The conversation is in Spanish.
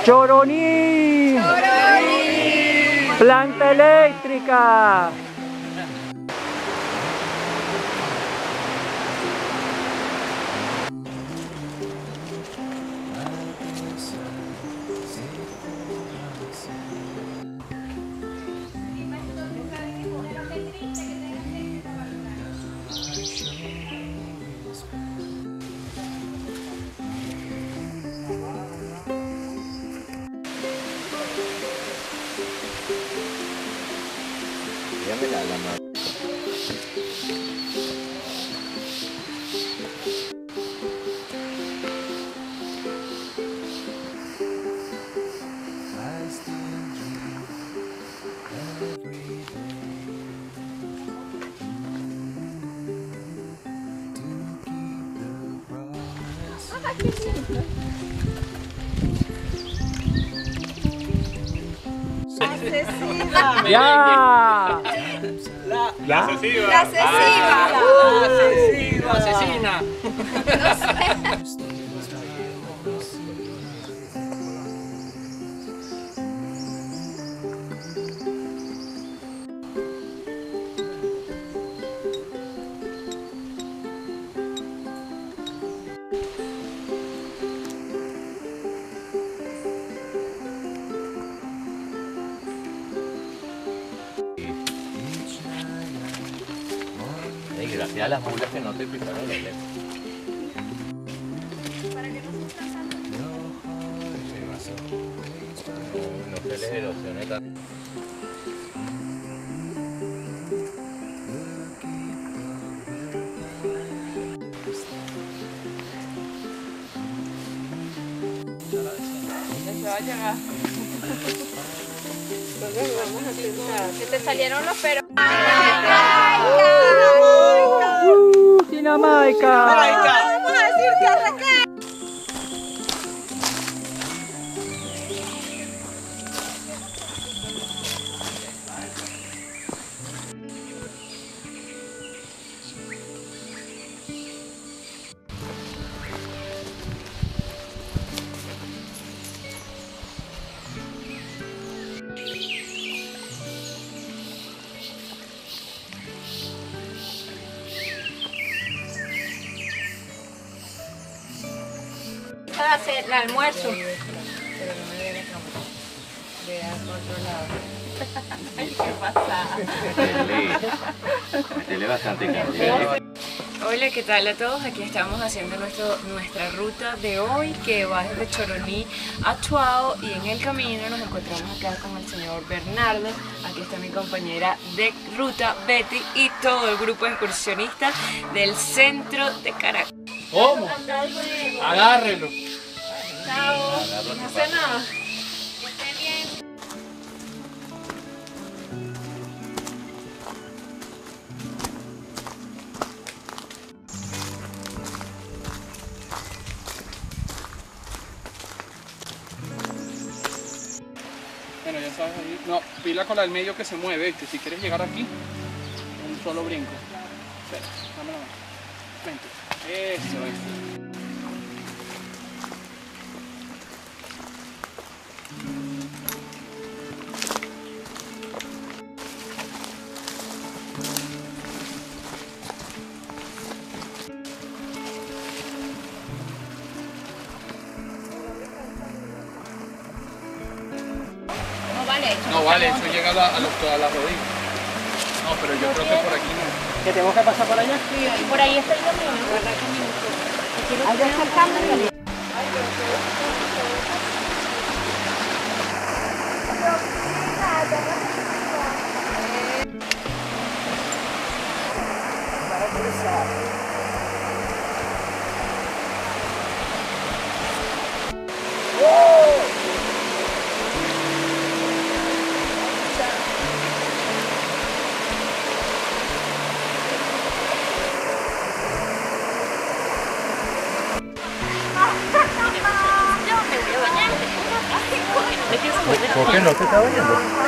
Choroní. Choroní. Planta eléctrica. Asesiva. ¡Ya! La asesiva. La asesiva. La asesina. No sé. Gracias a las mulas que no te pisaron el electro. Para que no sufran tanto. No se les erosione tanto. Ya va a llegar. Vamos a intentar. Se te salieron los peros. Jamaica. Vamos a decir que arranca. Para hacer el almuerzo. Pero no me vea la cámara. Vea por otro lado. Ay, qué pasada. Metele bastante candela. Hola, ¿qué tal a todos? Aquí estamos haciendo nuestra ruta de hoy que va desde Choroní a Chuao, y en el camino nos encontramos acá con el señor Bernardo. Aquí está mi compañera de ruta, Betty, y todo el grupo de excursionistas del centro de Caracas. ¿Cómo? Agárrelo. Chao. No sé nada. Bueno, ya sabes ahí. No, pila con la del medio que se mueve, ¿viste? Si quieres llegar aquí, un solo brinco. Espera, dame la mano. Vente. Eso es. No vale, eso llega a la rodilla. No, pero yo creo que por aquí no. ¿Que tengo que pasar por allá? Y por ahí está el camino, ¿verdad? Ahí está el camino. ¿Por qué no te está bañando?